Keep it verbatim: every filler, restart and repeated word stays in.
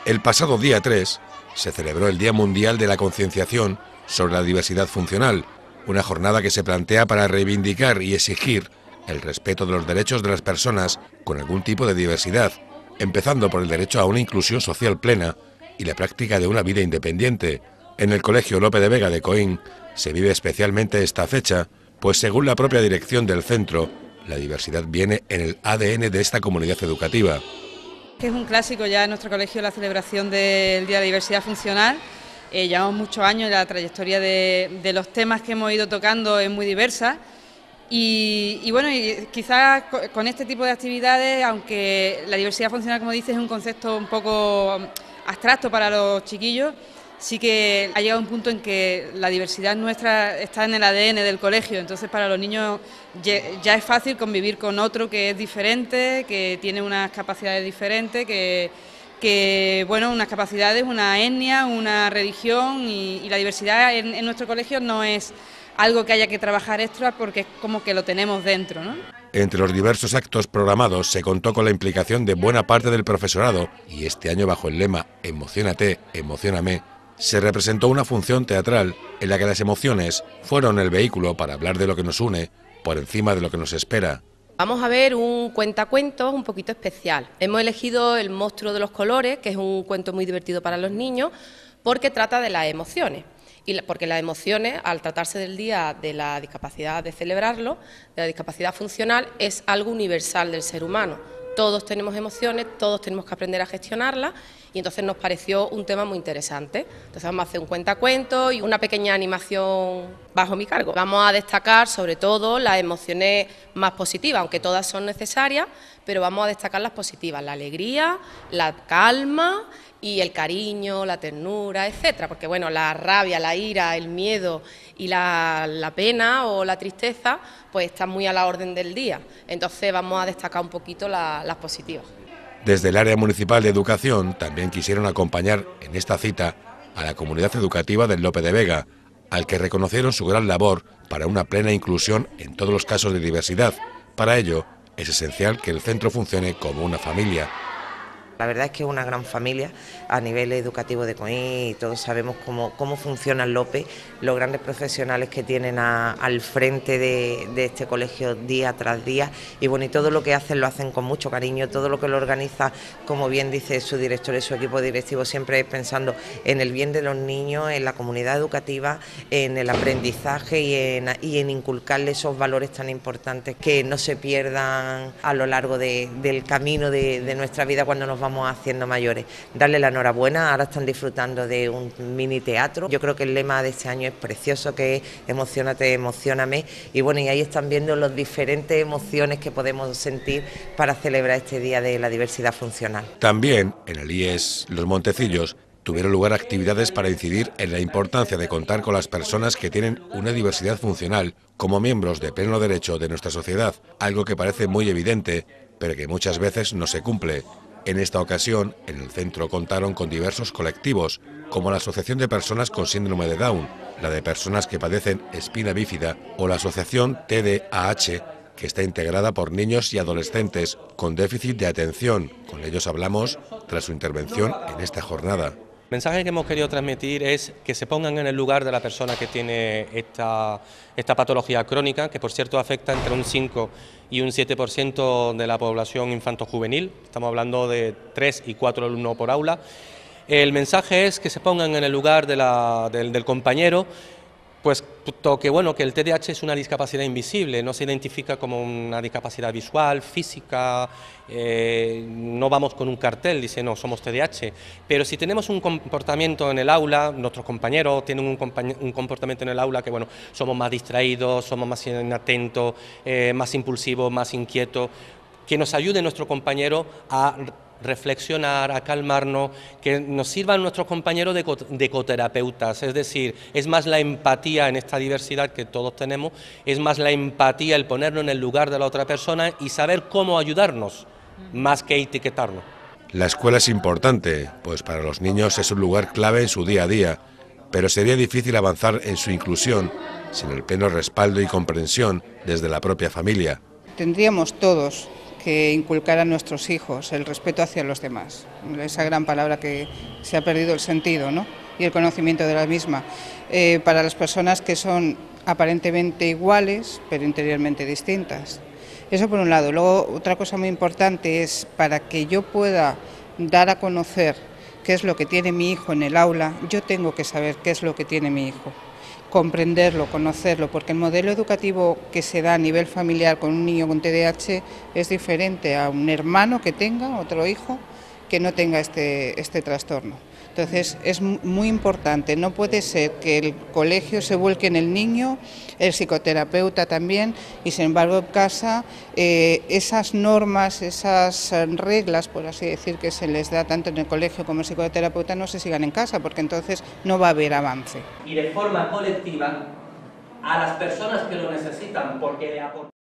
El pasado día tres se celebró el Día Mundial de la Concienciación sobre la Diversidad Funcional, una jornada que se plantea para reivindicar y exigir el respeto de los derechos de las personas con algún tipo de diversidad, empezando por el derecho a una inclusión social plena y la práctica de una vida independiente. En el Colegio Lope de Vega de Coín se vive especialmente esta fecha, pues según la propia dirección del centro, la diversidad viene en el A D N de esta comunidad educativa. Que es un clásico ya en nuestro colegio la celebración del Día de la Diversidad Funcional. Eh, llevamos muchos años y la trayectoria de, de los temas que hemos ido tocando es muy diversa. Y, y bueno, y quizás con este tipo de actividades, aunque la diversidad funcional, como dices, es un concepto un poco abstracto para los chiquillos, sí que ha llegado un punto en que la diversidad nuestra está en el A D N del colegio, entonces para los niños ya es fácil convivir con otro que es diferente, que tiene unas capacidades diferentes, que, que bueno, unas capacidades, una etnia, una religión, y, y la diversidad en, en nuestro colegio no es algo que haya que trabajar extra porque es como que lo tenemos dentro, ¿no? Entre los diversos actos programados se contó con la implicación de buena parte del profesorado y este año, bajo el lema Emociónate, emocióname, se representó una función teatral en la que las emociones fueron el vehículo para hablar de lo que nos une por encima de lo que nos espera. Vamos a ver un cuentacuentos un poquito especial. Hemos elegido El monstruo de los colores, que es un cuento muy divertido para los niños, porque trata de las emociones. Y porque las emociones, al tratarse del Día de la Discapacidad, de celebrarlo, de la discapacidad funcional, es algo universal del ser humano. Todos tenemos emociones, todos tenemos que aprender a gestionarlas, y entonces nos pareció un tema muy interesante. Entonces vamos a hacer un cuentacuentos y una pequeña animación bajo mi cargo. Vamos a destacar sobre todo las emociones más positivas, aunque todas son necesarias, pero vamos a destacar las positivas, la alegría, la calma y el cariño, la ternura, etcétera, porque bueno, la rabia, la ira, el miedo y la, la pena o la tristeza pues están muy a la orden del día, entonces vamos a destacar un poquito la, las positivas. Desde el área municipal de educación también quisieron acompañar en esta cita a la comunidad educativa del Lope de Vega, al que reconocieron su gran labor para una plena inclusión en todos los casos de diversidad. Para ello es esencial que el centro funcione como una familia. La verdad es que es una gran familia a nivel educativo de Coín y todos sabemos cómo, cómo funciona el Lope, los grandes profesionales que tienen a, al frente de, de este colegio día tras día, y bueno, y todo lo que hacen lo hacen con mucho cariño, todo lo que lo organiza, como bien dice su director y su equipo directivo, siempre es pensando en el bien de los niños, en la comunidad educativa, en el aprendizaje y en, y en inculcarle esos valores tan importantes que no se pierdan a lo largo de, del camino de, de nuestra vida cuando nos vamos haciendo mayores. Darle la enhorabuena, ahora están disfrutando de un mini teatro. Yo creo que el lema de este año es precioso, que es Emociónate, emocióname, y bueno, y ahí están viendo las diferentes emociones que podemos sentir para celebrar este Día de la Diversidad Funcional. También en el I E S Los Montecillos tuvieron lugar actividades para incidir en la importancia de contar con las personas que tienen una diversidad funcional como miembros de pleno derecho de nuestra sociedad, algo que parece muy evidente, pero que muchas veces no se cumple. En esta ocasión, en el centro contaron con diversos colectivos, como la Asociación de Personas con Síndrome de Down, la de Personas que padecen espina bífida o la Asociación T D A H, que está integrada por niños y adolescentes con déficit de atención. Con ellos hablamos tras su intervención en esta jornada. El mensaje que hemos querido transmitir es que se pongan en el lugar de la persona que tiene esta, esta patología crónica, que por cierto afecta entre un cinco y un siete por ciento de la población infanto-juvenil, estamos hablando de tres y cuatro alumnos por aula. El mensaje es que se pongan en el lugar de la, del, del compañero, pues que bueno, que el T D A H es una discapacidad invisible, no se identifica como una discapacidad visual, física, eh, no vamos con un cartel, dice no, somos T D A H, pero si tenemos un comportamiento en el aula, nuestros compañeros tienen un, un comportamiento en el aula que bueno, somos más distraídos, somos más inatentos, eh, más impulsivos, más inquietos, que nos ayude nuestro compañero a reflexionar, a calmarnos, que nos sirvan nuestros compañeros de, co de coterapeutas, es decir, es más la empatía en esta diversidad que todos tenemos, es más la empatía, el ponernos en el lugar de la otra persona y saber cómo ayudarnos, más que etiquetarnos. La escuela es importante, pues para los niños es un lugar clave en su día a día, pero sería difícil avanzar en su inclusión sin el pleno respaldo y comprensión desde la propia familia. Tendríamos todos que inculcar a nuestros hijos el respeto hacia los demás, esa gran palabra que se ha perdido el sentido, ¿no?, y el conocimiento de la misma, eh, para las personas que son aparentemente iguales pero interiormente distintas. Eso por un lado. Luego, otra cosa muy importante es, para que yo pueda dar a conocer qué es lo que tiene mi hijo en el aula, yo tengo que saber qué es lo que tiene mi hijo, comprenderlo, conocerlo, porque el modelo educativo que se da a nivel familiar con un niño con T D A H es diferente a un hermano que tenga, otro hijo, que no tenga este, este trastorno. Entonces es muy importante, no puede ser que el colegio se vuelque en el niño, el psicoterapeuta también, y sin embargo en casa eh, esas normas, esas reglas, por así decir, que se les da tanto en el colegio como el psicoterapeuta no se sigan en casa, porque entonces no va a haber avance. Y de forma colectiva a las personas que lo necesitan, porque